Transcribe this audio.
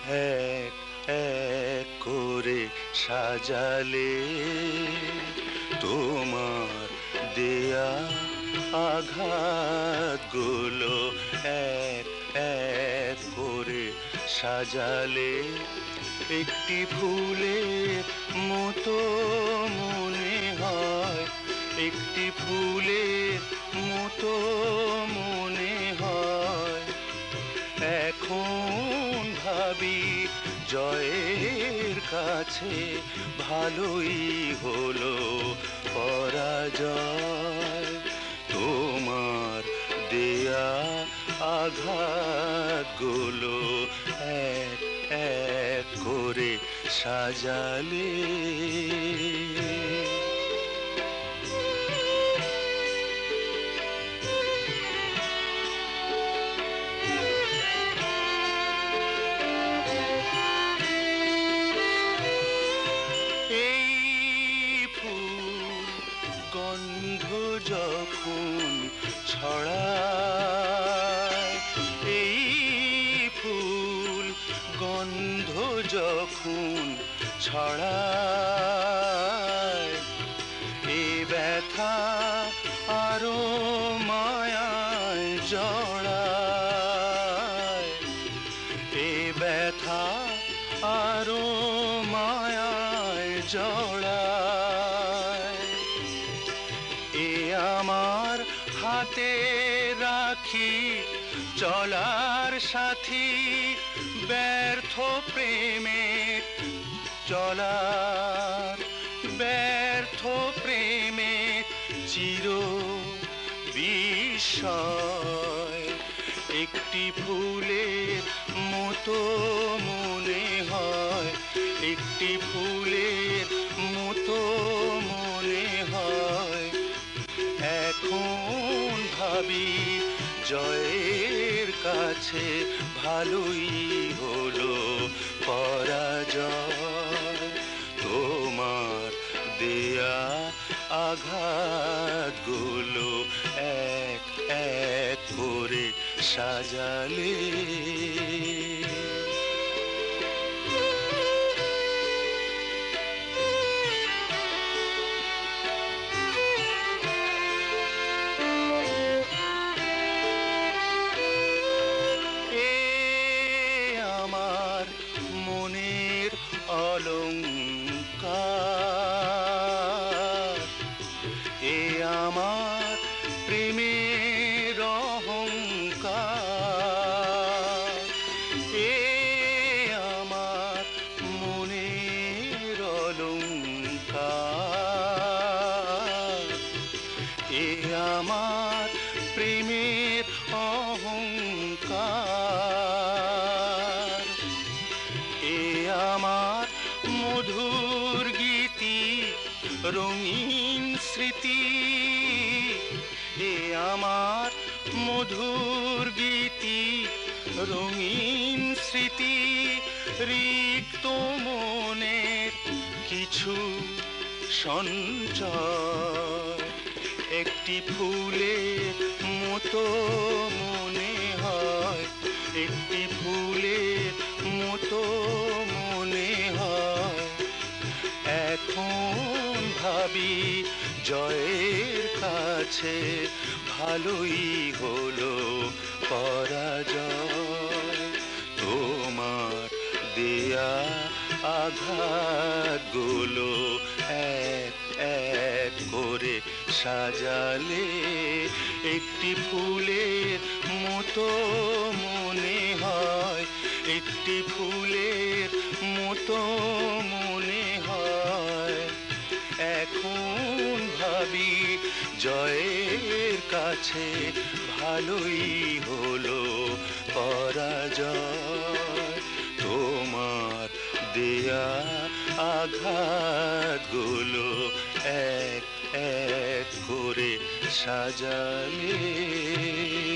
এক এক করে সাজালে তোমার দেয়া আঘাতগুলো, এক এক করে সাজালে একটি ফুলের মতো মনে হয়, একটি ফুলের মতো মনে হয়। এখন ভাবি জয়ের কাছে ভালোই হলো পরাজয়। তোমার দেয়া আঘাতগুলো এক এক করে সাজালে। গন্ধ যখন ছড়ায়, এই ফুল গন্ধ যখন ছড়ায়, এ ব্যথা আরো মায়ায় জড়ায়, এ ব্যথা আরো মায়ায় জড়ায়। এ আমার হাতে রাখি চলার সাথী, ব্যর্থ প্রেমের চলার, ব্যর্থ প্রেমের চির বিস্ময়। একটি ফুলের মতো মনে হয়, একটি ফুলের মতো মনে হয়। এখন ভাবি জয়ের কাছে ভালোই হলো পরাজয়। তোমার দেয়া আঘাতগুলো এক এক করে সাজালে। মনের অলংকার, এ আমার প্রেমের অহংকার, এ আমার মনের অলংকার, এ আমার প্রেমের অহংকার। এ আমার মধুর গীতি, রঙিন স্মৃতি, এ আমার মধুর গীতি, রঙিন স্মৃতি। রিক্ত মনের কিছু সঞ্চয়, একটি ফুলের মতো মনে হয়, একটি ফুলের মতো মনে হয়। এখন ভাবি জয়ের কাছে ভালোই হলো পরাজয়। তোমার দেয়া আঘাতগুলো এক এক করে সাজালে একটি ফুলের মতো মনে হয়, একটি ফুলের মতো মনে হয়। এখন ভাবি জয়ের কাছে ভালোই হলো পরাজয়। তোমার দেয়া আঘাতগুলো এক এক করে সাজালে।